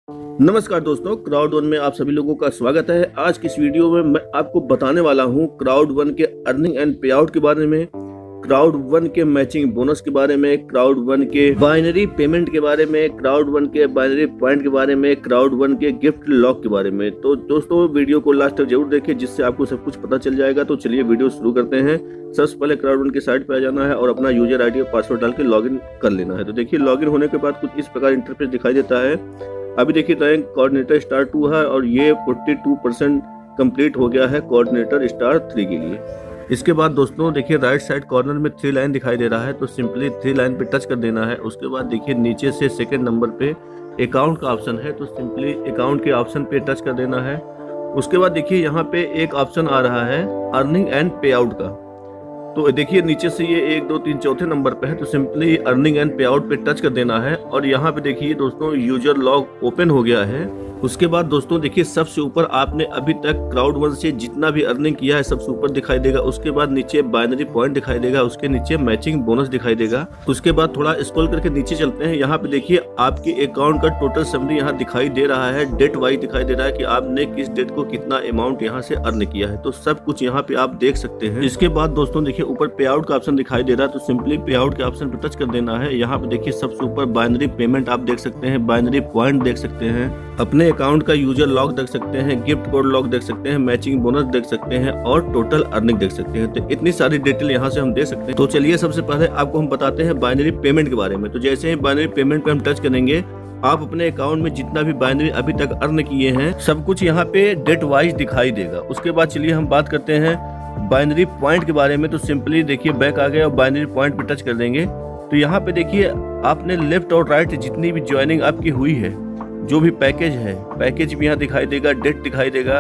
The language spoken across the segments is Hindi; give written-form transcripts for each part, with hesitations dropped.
नमस्कार दोस्तों, क्राउड वन में आप सभी लोगों का स्वागत है। आज की इस वीडियो में मैं आपको बताने वाला हूं क्राउड वन के अर्निंग एंड पे आउट के बारे में, क्राउड वन के मैचिंग बोनस के बारे में, क्राउड वन के बाइनरी पेमेंट के बारे में, क्राउड वन के बाइनरी पॉइंट के बारे में, क्राउड वन के गिफ्ट लॉक के बारे में। तो दोस्तों वीडियो को लास्ट तक जरूर देखें, जिससे आपको सब कुछ पता चल जाएगा। तो चलिए वीडियो शुरू करते हैं। सबसे पहले क्राउड वन की साइट पे आ जाना है और अपना यूजर आईडी और पासवर्ड डाल के लॉगिन कर लेना है। तो देखिए लॉगिन होने के बाद कुछ इस प्रकार इंटरफेस दिखाई देता है। अभी देखिए रैंक कोऑर्डिनेटर स्टार 2 है और ये 42% कंप्लीट हो गया है कोऑर्डिनेटर स्टार 3 के लिए। इसके बाद दोस्तों देखिए राइट साइड कॉर्नर में 3 लाइन दिखाई दे रहा है, तो सिंपली 3 लाइन पे टच कर देना है। उसके बाद देखिए नीचे से सेकंड नंबर पे अकाउंट का ऑप्शन है, तो सिंपली अकाउंट के ऑप्शन पे टच कर देना है। उसके बाद देखिए यहाँ पे एक ऑप्शन आ रहा है अर्निंग एंड पे आउट का, तो देखिए नीचे से ये 1 2 3 चौथे नंबर पे है, तो simply earning and pay out पे टच कर देना है। और यहाँ पे देखिए दोस्तों यूजर लॉग ओपन हो गया है। उसके बाद दोस्तों देखिए सबसे ऊपर आपने अभी तक क्राउड वन से जितना भी अर्निंग किया है सबसे ऊपर दिखाई देगा। उसके बाद नीचे बाइनरी पॉइंट दिखाई देगा, उसके नीचे मैचिंग बोनस दिखाई देगा। उसके बाद थोड़ा स्क्रॉल करके नीचे चलते हैं। यहाँ पे देखिए आपके अकाउंट का टोटल समरी यहाँ दिखाई दे रहा है, डेट वाइज दिखाई दे रहा है कि आपने किस डेट को कितना अमाउंट यहाँ से अर्न किया है, तो सब कुछ यहाँ पे आप देख सकते हैं। इसके बाद दोस्तों देखिए ऊपर पे आउट का ऑप्शन दिखाई दे रहा है, तो सिंपली पे आउट के ऑप्शन पे टच कर देना है। यहाँ पे देखिए सबसे ऊपर बाइनरी पेमेंट आप देख सकते हैं, बाइनरी पॉइंट देख सकते हैं, अपने अकाउंट का यूजर लॉक देख सकते हैं, गिफ्ट कोड लॉक देख सकते हैं, मैचिंग बोनस देख सकते हैं और टोटल अर्निंग देख सकते हैं। तो इतनी सारी डिटेल यहाँ से हम दे सकते हैं। तो चलिए सबसे पहले आपको हम बताते हैं बाइनरी पेमेंट के बारे में। तो जैसे ही बाइनरी पेमेंट पे हम टच करेंगे, आप अपने अकाउंट में जितना भी बाइनरी अभी तक अर्न किए हैं सब कुछ यहाँ पे डेट वाइज दिखाई देगा। उसके बाद चलिए हम बात करते हैं बाइनरी पॉइंट के बारे में। तो सिंपली देखिए बैक आ गए और बाइनरी पॉइंट पे टच कर देंगे, तो यहाँ पे देखिए आपने लेफ्ट और राइट जितनी भी ज्वाइनिंग आपकी हुई है, जो भी पैकेज है, पैकेज भी यहाँ दिखाई देगा, डेट दिखाई देगा।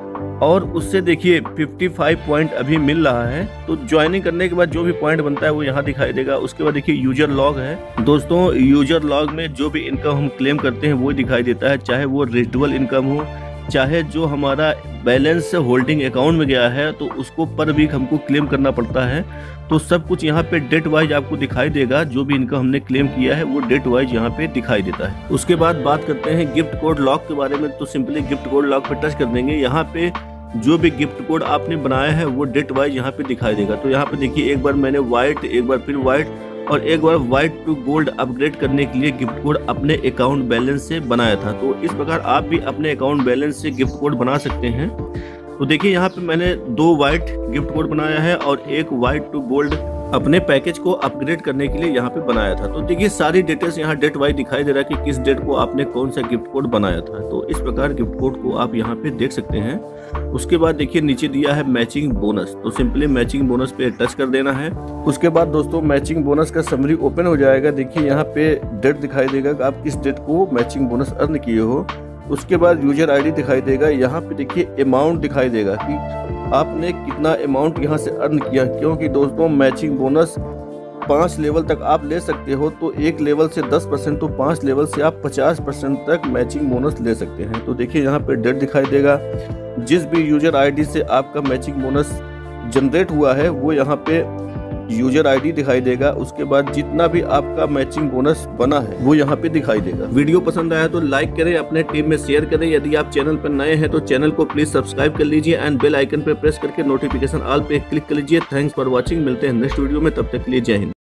और उससे देखिए 55 पॉइंट अभी मिल रहा है, तो ज्वाइनिंग करने के बाद जो भी पॉइंट बनता है वो यहाँ दिखाई देगा। उसके बाद देखिए यूजर लॉग है दोस्तों, यूजर लॉग में जो भी इनकम हम क्लेम करते हैं वो दिखाई देता है, चाहे वो रेजिडुअल इनकम हो, चाहे जो हमारा बैलेंस होल्डिंग अकाउंट में गया है तो उसको पर वीक हमको क्लेम करना पड़ता है। तो सब कुछ यहाँ पे डेट वाइज आपको दिखाई देगा, जो भी इनकम हमने क्लेम किया है वो डेट वाइज यहाँ पे दिखाई देता है। उसके बाद बात करते हैं गिफ्ट कोड लॉक के बारे में। तो सिंपली गिफ्ट कोड लॉक पे टच कर देंगे। यहाँ पे जो भी गिफ्ट कोड आपने बनाया है वो डेट वाइज यहाँ पे दिखाई देगा। तो यहाँ पे देखिए एक बार मैंने व्हाइट, एक बार फिर व्हाइट और एक बार व्हाइट टू गोल्ड अपग्रेड करने के लिए गिफ्ट कोड अपने अकाउंट बैलेंस से बनाया था। तो इस प्रकार आप भी अपने अकाउंट बैलेंस से गिफ्ट कोड बना सकते हैं। तो देखिए यहाँ पे मैंने 2 व्हाइट गिफ्ट कोड बनाया है और एक व्हाइट टू गोल्ड अपने पैकेज को अपग्रेड करने के लिए यहाँ पे बनाया था। तो देखिए सारी डिटेल्स यहाँ डेट वाइज दिखाई दे रहा है कि किस डेट को आपने कौन सा गिफ्ट कोड बनाया था। तो इस प्रकार गिफ्ट कोड को आप यहाँ पे देख सकते हैं। उसके बाद देखिए नीचे दिया है मैचिंग बोनस, तो सिंपली मैचिंग बोनस पे टच कर देना है। उसके बाद दोस्तों मैचिंग बोनस का समरी ओपन हो जाएगा। देखिए यहाँ पे डेट दिखाई देगा कि आप किस डेट को मैचिंग बोनस अर्न किए हो। उसके बाद यूजर आईडी दिखाई देगा। यहाँ पे देखिए अमाउंट दिखाई देगा कि आपने कितना अमाउंट यहाँ से अर्न किया, क्योंकि दोस्तों मैचिंग बोनस 5 लेवल तक आप ले सकते हो। तो एक लेवल से 10%, तो 5 लेवल से आप 50% तक मैचिंग बोनस ले सकते हैं। तो देखिए यहाँ पे डेट दिखाई देगा, जिस भी यूजर आईडी से आपका मैचिंग बोनस जनरेट हुआ है वो यहाँ पे यूजर आईडी दिखाई देगा। उसके बाद जितना भी आपका मैचिंग बोनस बना है वो यहाँ पे दिखाई देगा। वीडियो पसंद आया तो लाइक करें, अपने टीम में शेयर करें। यदि आप चैनल पर नए हैं तो चैनल को प्लीज सब्सक्राइब कर लीजिए एंड बेल आइकन पे प्रेस करके नोटिफिकेशन ऑल पे क्लिक कर लीजिए। थैंक्स फॉर वॉचिंग, मिलते हैं नेक्स्ट वीडियो में, तब तक के लिए जय हिंद।